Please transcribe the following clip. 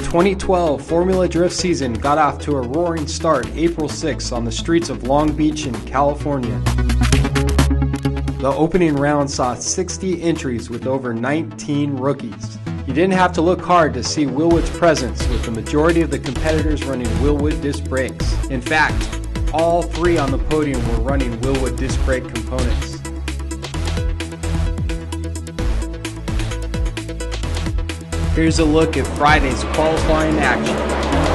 2012 Formula Drift season got off to a roaring start April 6th on the streets of Long Beach in California. The opening round saw 60 entries with over 19 rookies. You didn't have to look hard to see Wilwood's presence, with the majority of the competitors running Wilwood disc brakes. In fact, all three on the podium were running Wilwood disc brake components. Here's a look at Friday's qualifying action.